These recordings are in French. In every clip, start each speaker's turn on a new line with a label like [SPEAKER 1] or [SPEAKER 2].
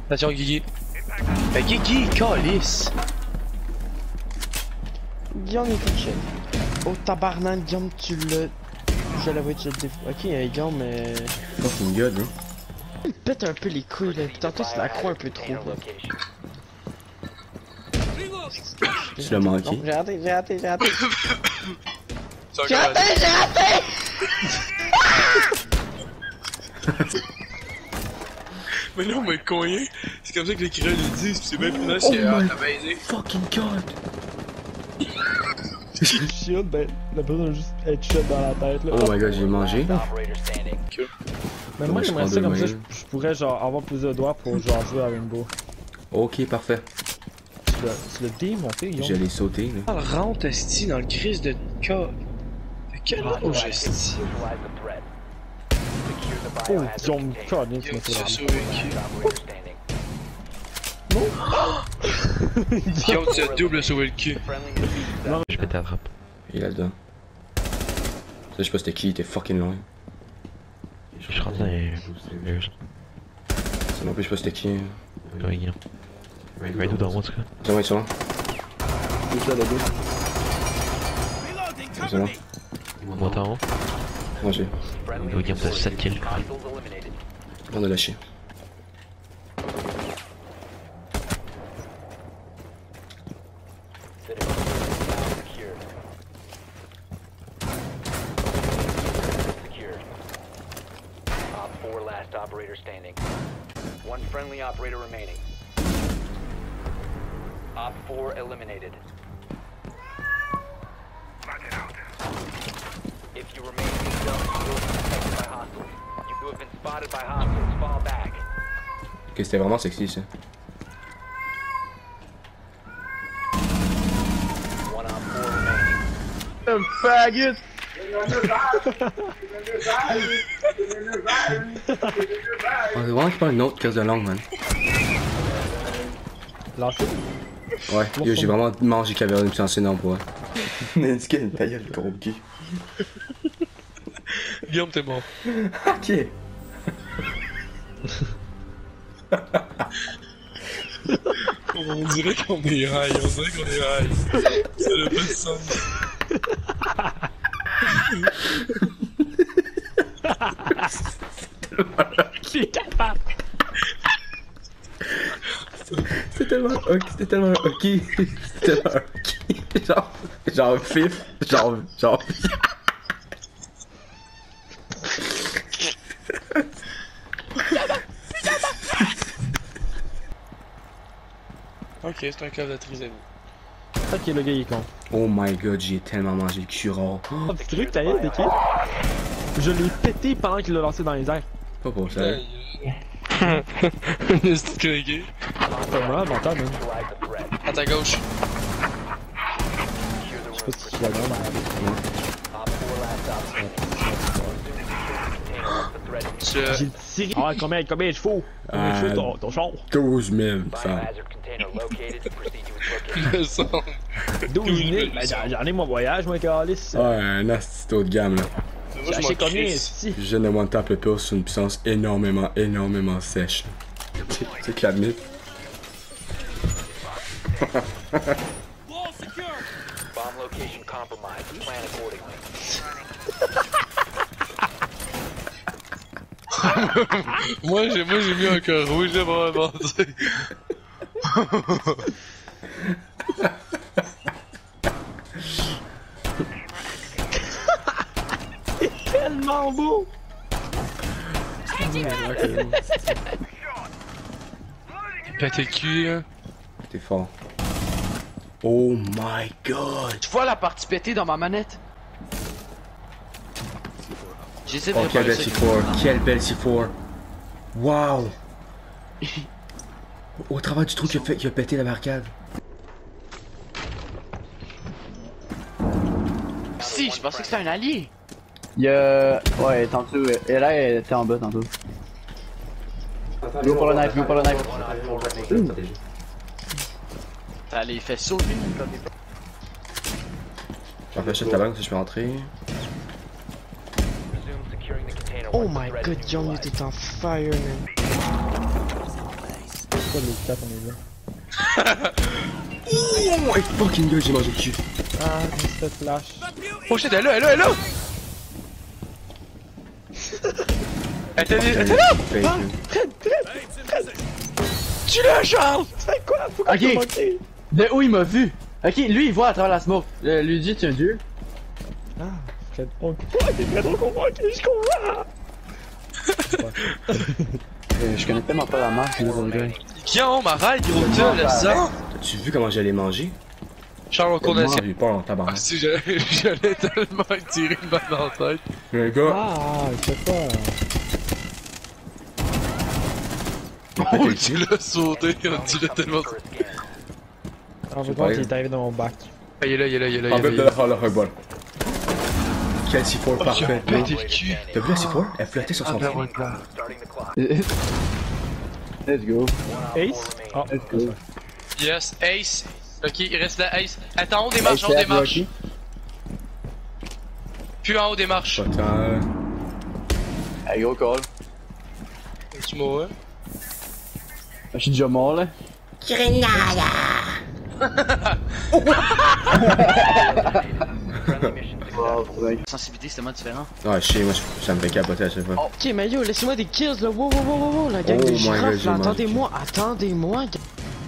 [SPEAKER 1] Attention, Guigui. Guigui, calice!
[SPEAKER 2] Guillaume il est chill. Oh tabarnak, Guillaume, tu l'as. Je l'avais déjà déf... Ok, Guillaume, mais.
[SPEAKER 3] Fucking god, bro.
[SPEAKER 2] Il pète un peu les couilles là. Tantôt, c'est la croix un peu trop. Là.
[SPEAKER 3] Tu l'as manqué.
[SPEAKER 2] Non, j'ai raté. J'ai raté!
[SPEAKER 1] Mais non, mais coin, c'est comme ça que les créoles le disent, pis c'est même plus nice qu'à baiser.
[SPEAKER 3] Fucking god.
[SPEAKER 2] Shit, ben, la personne a juste headshot dans la tête là.
[SPEAKER 3] Oh my god, j'ai mangé.
[SPEAKER 2] Mais moi j'aimerais ça comme ça, je pourrais genre avoir plus de doigts pour genre jouer à Rainbow.
[SPEAKER 3] Ok, parfait.
[SPEAKER 2] Tu l'as démonté, Guillaume?
[SPEAKER 3] J'allais sauter, là.
[SPEAKER 1] Rentre, esti, dans le crise de cas. De quel âge, esti?
[SPEAKER 2] Oh, Guillaume, Colin, tu m'as fait la
[SPEAKER 1] sauvé le cul. Guillaume, tu as double sauvé le cul.
[SPEAKER 2] Non,
[SPEAKER 4] Je vais t'attraper.
[SPEAKER 3] Il est là-dedans. Ça, je sais pas c'était qui, il était fucking loin.
[SPEAKER 4] Je rentre dans les...
[SPEAKER 3] Ça non plus, je sais pas c'était qui.
[SPEAKER 4] Ouais, Guillaume. Ouais, nous dans moi, en tout cas.
[SPEAKER 3] C'est bon, ils sont là. C'est bon.
[SPEAKER 4] Monte en haut.
[SPEAKER 3] Moi j'ai.
[SPEAKER 4] Guillaume, t'as 7 kills.
[SPEAKER 3] On a lâché.
[SPEAKER 5] Operator standing. One friendly operator remaining. Op 4 eliminated. If you remain in the zone, you will be detected by hostiles. You have been spotted by hostiles. Fall back.
[SPEAKER 3] Ok, c'était vraiment sexy ça.
[SPEAKER 5] One Op 4 remaining.
[SPEAKER 2] faggot!
[SPEAKER 3] On va vraiment pas une autre case de langue, man.
[SPEAKER 2] Lancé?
[SPEAKER 3] Ouais, yo, j'ai vraiment mangé caverne puis c'est énorme pour elle. Nancy, quelle taille, le gros cul.
[SPEAKER 1] Guillaume, t'es mort.
[SPEAKER 3] Ok.
[SPEAKER 1] On dirait qu'on est high, C'est le best sens.
[SPEAKER 2] Qui est capable?
[SPEAKER 3] C'était tellement ok, c'était tellement ok. C'était tellement ok. Genre fif, genre.
[SPEAKER 1] Ok, c'est un cas de trisomie.
[SPEAKER 2] Ok, le gars il est con.
[SPEAKER 3] Oh my god, j'ai tellement mangé le curare.
[SPEAKER 2] Oh, tu truc, t'as eu, ok? Je l'ai pété pendant qu'il l'a lancé dans les airs.
[SPEAKER 3] Pas pour ça.
[SPEAKER 1] C'est craqué.
[SPEAKER 2] C'est vraiment mental, man.
[SPEAKER 1] À ta gauche.
[SPEAKER 2] Je sais pas si tu l'as dans J'ai tiré. Ah, combien de chevaux? Combien de chevaux ton char?
[SPEAKER 3] 12 000, ça.
[SPEAKER 5] Biohazard container located. Proceed to its location.
[SPEAKER 1] Le son.
[SPEAKER 2] 12 000? Ben, j'en ai mon voyage, moi, Calice.
[SPEAKER 3] Ouais, un asti haut de gamme là.
[SPEAKER 2] J'ai acheté combien, ici?
[SPEAKER 3] Je ne one tap le pulse sur une puissance énormément sèche. C'est que l'admit.
[SPEAKER 5] Bomb location compromised. Plan accordingly.
[SPEAKER 1] moi j'ai mis un cœur rouge, j'ai pas inventé.
[SPEAKER 2] Tellement beau!
[SPEAKER 1] Pété le cul, hein.
[SPEAKER 3] T'es fort. Oh my god!
[SPEAKER 6] Tu vois la partie pétée dans ma manette? J'essaie de
[SPEAKER 3] Oh, quelle
[SPEAKER 6] réparer
[SPEAKER 3] belle
[SPEAKER 6] ça.
[SPEAKER 3] C4! Quelle belle C4! Wow! Au travers du trou qui a pété la barricade.
[SPEAKER 6] Si, je pensais que c'était un allié.
[SPEAKER 7] Il y a... Ouais, tantôt, et là, elle était en bas tantôt. Go pour le knife, go pour le knife.
[SPEAKER 6] T'as les fait sauter.
[SPEAKER 3] J'en fais ta banque si je peux rentrer.
[SPEAKER 5] Resume securing the container
[SPEAKER 2] Oh
[SPEAKER 5] once the
[SPEAKER 2] my
[SPEAKER 5] threat
[SPEAKER 2] god,
[SPEAKER 5] is
[SPEAKER 2] Young
[SPEAKER 5] neutralized.
[SPEAKER 2] était en fire, man.
[SPEAKER 3] pas les 4 on est là. Oh, hey, fucking gueule, j'ai mangé le cul. Ah, Mr. Flash.
[SPEAKER 1] Oh shit, elle est là, elle est là, elle est là! Elle était là! Tu l'as, Charles!
[SPEAKER 2] C'est quoi? Pourquoi
[SPEAKER 7] Ok.
[SPEAKER 2] t'as manqué?
[SPEAKER 7] De où il m'a vu? Ok, lui il voit à travers la smoke. Lui dit tu es un dieu.
[SPEAKER 2] Ah, c'est trop cool. T'es très trop convaincu, je comprends.
[SPEAKER 7] Je connais tellement pas la marque, c'est le gars.
[SPEAKER 1] Guillaume, arrête, gros, t'as le sang!
[SPEAKER 3] As-tu vu comment j'allais manger?
[SPEAKER 1] Charles, on court
[SPEAKER 3] Moi,
[SPEAKER 1] d'assiette.
[SPEAKER 3] j'ai eu peur en
[SPEAKER 1] Ah,
[SPEAKER 3] tabarnak.
[SPEAKER 1] si, j'allais tellement tirer une balle dans la tête.
[SPEAKER 3] Le gars,
[SPEAKER 2] Ah, je sais pas.
[SPEAKER 1] Oh, tu l'as sauté, on dirait tellement.
[SPEAKER 2] En fait, il est arrivé dans mon bac.
[SPEAKER 1] Ah, il est là, il est là, il est là.
[SPEAKER 3] en
[SPEAKER 1] il est
[SPEAKER 3] fait,
[SPEAKER 1] là,
[SPEAKER 3] de la faire le ball. Quel C4
[SPEAKER 1] Oh,
[SPEAKER 3] parfait.
[SPEAKER 1] j'ai pété le cul.
[SPEAKER 3] T'as vu la C4? Elle flottait sur son pied.
[SPEAKER 5] Starting the clock.
[SPEAKER 7] Let's go.
[SPEAKER 2] Ace? Ah,
[SPEAKER 7] Let's go.
[SPEAKER 1] Yes, Ace. Ok, il reste là, Ace. Attends, en haut des marches, en haut des marches. Plus en haut des marches.
[SPEAKER 3] Pas tant.
[SPEAKER 7] Hey, gros call.
[SPEAKER 1] Tu m'as
[SPEAKER 7] Je suis déjà mort là.
[SPEAKER 5] Friendly mission success.
[SPEAKER 7] Wow, ouais.
[SPEAKER 6] Sensibilité, c'est tellement différent.
[SPEAKER 3] Ah, chier, moi, ça me fait capoter à chaque fois.
[SPEAKER 2] ok, mais yo, laissez-moi des kills là. Wow, wow, wow, wow, wow. La gang
[SPEAKER 3] Oh
[SPEAKER 2] de
[SPEAKER 3] my
[SPEAKER 2] girafes
[SPEAKER 3] God,
[SPEAKER 2] là.
[SPEAKER 3] j'ai mangé
[SPEAKER 2] Attendez-moi, attendez-moi.
[SPEAKER 5] Cease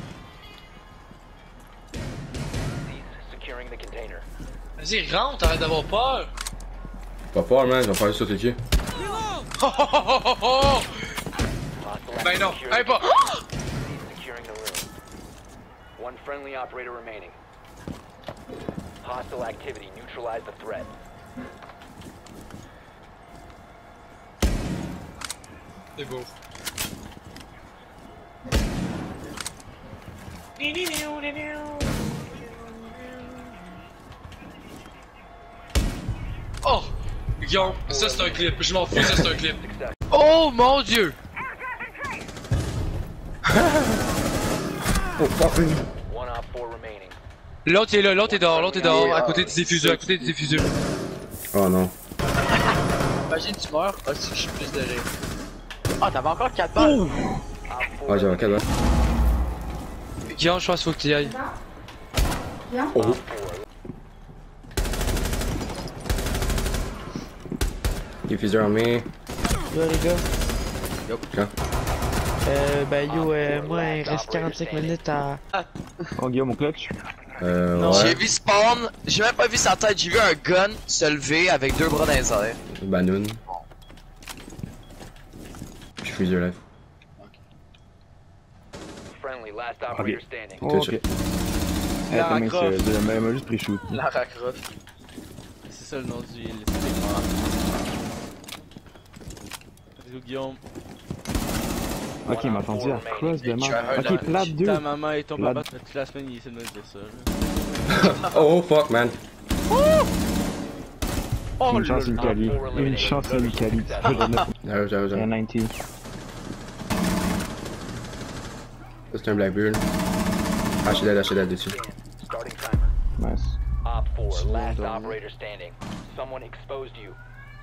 [SPEAKER 5] securing the container.
[SPEAKER 1] Vas-y, rentre, arrête d'avoir peur.
[SPEAKER 3] Pas peur, man, je vais faire ça sur tes pieds.
[SPEAKER 1] Oh, oh, oh, oh, oh.
[SPEAKER 5] Hostile
[SPEAKER 1] Ben non,
[SPEAKER 5] active
[SPEAKER 1] hey, pas.
[SPEAKER 5] Cease securing the room. One friendly operator remaining. Hostile activity. Neutralize the threat.
[SPEAKER 1] C'est beau. Oh! Guillaume, ça c'est un clip, je m'en fous, ça c'est un clip.
[SPEAKER 5] Success.
[SPEAKER 1] Oh mon dieu!
[SPEAKER 3] Oh, fucking.
[SPEAKER 5] One op 4 remaining.
[SPEAKER 1] L'autre est là, l'autre est dehors, à côté des diffuseurs, à côté des diffuseurs.
[SPEAKER 3] Oh non.
[SPEAKER 6] Imagine, tu meurs. Ah, si, je suis plus de rire. Ah, t'avais encore 4 balles.
[SPEAKER 5] Op 4
[SPEAKER 3] Ah, j'avais 4 balles.
[SPEAKER 1] Guillaume, je pense qu'il faut que tu y ailles.
[SPEAKER 3] Oh. Diffuseur en main.
[SPEAKER 2] Yo, les gars.
[SPEAKER 3] Quand?
[SPEAKER 2] Ben yo, moi, il reste 45 minutes à.
[SPEAKER 7] Oh Guillaume, mon clutch.
[SPEAKER 6] J'ai
[SPEAKER 3] Ouais.
[SPEAKER 6] vu spawn, j'ai même pas vu sa tête, j'ai vu un gun se lever avec 2 bras dans les airs.
[SPEAKER 3] Banoun. Je suis freezer live.
[SPEAKER 5] friendly. Last operator standing.
[SPEAKER 7] Oh, ok.
[SPEAKER 6] Lara
[SPEAKER 7] Attends,
[SPEAKER 6] Croft.
[SPEAKER 7] mais elle m'a juste pris shoot.
[SPEAKER 6] Lara Croft.
[SPEAKER 8] C'est ça le nom du LSP. Let's go Guillaume.
[SPEAKER 7] Ok, il m'a entendu à cross de
[SPEAKER 6] Tu as
[SPEAKER 7] merde.
[SPEAKER 6] un
[SPEAKER 7] Ok, plate 2.
[SPEAKER 8] Ta maman et ton
[SPEAKER 7] La-
[SPEAKER 8] papa, toute la semaine, il essaie de me dire ça. là.
[SPEAKER 3] Oh fuck man.
[SPEAKER 7] Une chance, une quali. Une chance, une quali.
[SPEAKER 3] J'arrive.
[SPEAKER 7] Il y a 90.
[SPEAKER 3] Ça c'est un Blackbeard. HDL dessus.
[SPEAKER 5] Starting timer.
[SPEAKER 7] Nice.
[SPEAKER 5] Op 4, last operator standing. Someone exposed you.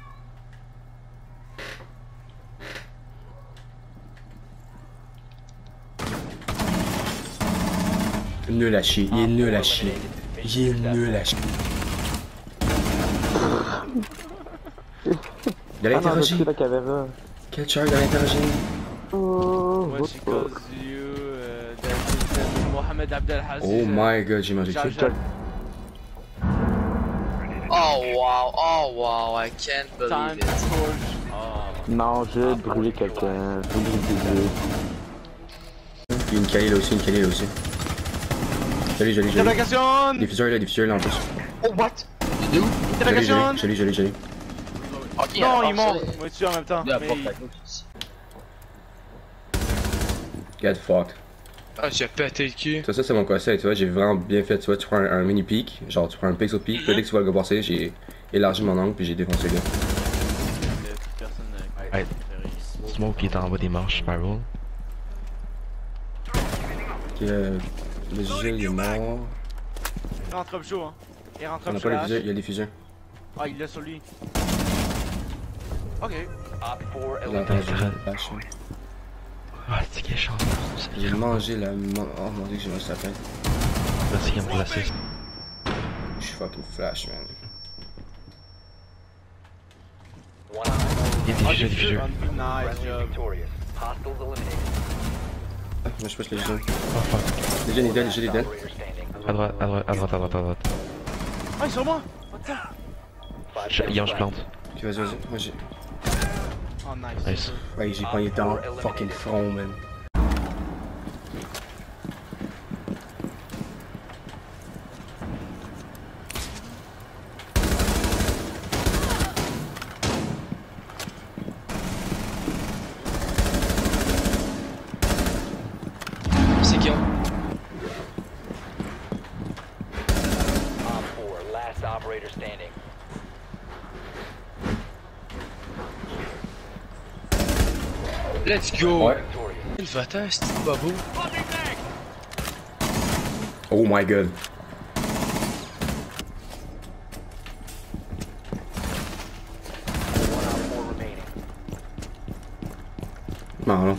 [SPEAKER 3] Nul à chier, il est nul à chier. Il est nul à chier. Il a l'interrogé.
[SPEAKER 7] la caméra.
[SPEAKER 3] Quel charge de l'interrogé?
[SPEAKER 8] Moi, je cause you, Mohamed Abdelhaziz.
[SPEAKER 3] Oh my god, j'ai mangé
[SPEAKER 8] Charge-
[SPEAKER 3] tout.
[SPEAKER 6] Oh wow, I can't
[SPEAKER 8] Time
[SPEAKER 6] believe it.
[SPEAKER 8] torch. Oh.
[SPEAKER 7] Non, j'ai brûlé quelqu'un. J'ai brûlé des yeux.
[SPEAKER 3] Il y a une Kali là aussi, Joli.
[SPEAKER 8] Interrogation!
[SPEAKER 3] Diffuseur là en plus.
[SPEAKER 6] Oh what?
[SPEAKER 8] Interrogation!
[SPEAKER 3] Joli.
[SPEAKER 6] Ok,
[SPEAKER 8] Non,
[SPEAKER 6] alors,
[SPEAKER 8] il est mort.
[SPEAKER 6] ça,
[SPEAKER 8] Moi, je suis en même temps.
[SPEAKER 6] il y a
[SPEAKER 8] Mais
[SPEAKER 6] pas
[SPEAKER 8] il-
[SPEAKER 6] de ici.
[SPEAKER 3] Get fucked.
[SPEAKER 1] Ah, j'ai pété le cul.
[SPEAKER 3] Ça c'est mon conseil, tu vois, j'ai vraiment bien fait, tu vois, tu prends un mini peak, genre tu prends un pixel peak, puis dès que tu vois le gars passer, j'ai élargi mon angle puis j'ai défoncé le gars.
[SPEAKER 8] Personne n'a
[SPEAKER 4] Ouais. Smoke qui est en bas des marches, Spiral.
[SPEAKER 3] Ok, le visuel il est mort.
[SPEAKER 8] Il rentre up chaud, hein. Il rentre
[SPEAKER 3] On
[SPEAKER 8] up
[SPEAKER 3] a
[SPEAKER 8] chaud.
[SPEAKER 3] pas le visuel, il y a des fusions.
[SPEAKER 8] Ah, il l'a sur lui. Ok.
[SPEAKER 5] Op 4
[SPEAKER 3] J'ai
[SPEAKER 5] eliminated.
[SPEAKER 3] entendu. Flash.
[SPEAKER 4] Ah, c'est qu'il est chanceux.
[SPEAKER 3] J'ai mangé la... Oh mon dieu que j'ai mangé sa tête.
[SPEAKER 4] Merci Game pour l'assist.
[SPEAKER 3] Je suis fucking flash, man.
[SPEAKER 5] One eye.
[SPEAKER 4] Il est diffusé.
[SPEAKER 8] Nice
[SPEAKER 5] Friendly
[SPEAKER 8] job.
[SPEAKER 5] victorious. Hostiles eliminated.
[SPEAKER 3] Ah, moi je passe les jeunes.
[SPEAKER 4] Oh fuck.
[SPEAKER 3] Les jeunes, ils est dead.
[SPEAKER 5] Operator standing.
[SPEAKER 4] À droite, à droite, à droite, à droite, à droite.
[SPEAKER 8] Ah, il est sur moi! What the?
[SPEAKER 4] Yann, je plante.
[SPEAKER 3] Ok, vas-y, vas-y. Moi j'ai...
[SPEAKER 8] Oh, nice.
[SPEAKER 4] Nice.
[SPEAKER 3] Ouais, j'ai pogné dans le fucking front, man.
[SPEAKER 2] C'est qui?
[SPEAKER 5] Op 4, last operator standing.
[SPEAKER 2] Let's go!
[SPEAKER 3] Ouais.
[SPEAKER 5] Victorious.
[SPEAKER 2] Il va-t'en, c'est pas beau.
[SPEAKER 3] Oh my god.
[SPEAKER 5] One Op 4 remaining.
[SPEAKER 3] Non, non.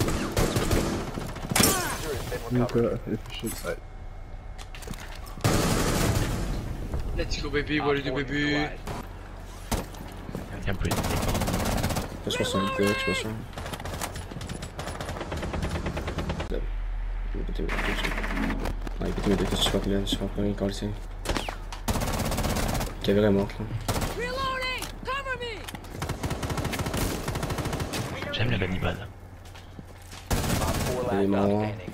[SPEAKER 5] Diffuser has been recovered.
[SPEAKER 2] Let's go, baby,
[SPEAKER 5] Op
[SPEAKER 2] voilà,
[SPEAKER 5] 4
[SPEAKER 2] baby.
[SPEAKER 5] neutralized.
[SPEAKER 4] Yann peut
[SPEAKER 3] Je passe un peu, je passe un. Ah, il peut me dire que je suis pas là, je suis pas rien quand c'est. Qui est vraiment là.
[SPEAKER 4] J'aime le Hannibal.
[SPEAKER 5] Op 4
[SPEAKER 3] Il est
[SPEAKER 5] last op
[SPEAKER 3] mort.
[SPEAKER 5] standing.